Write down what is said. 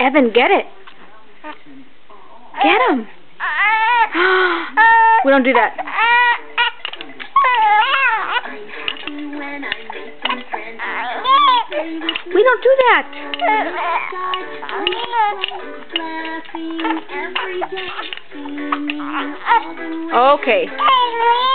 Evan, get it. Get him. We don't do that. We don't do that. Okay.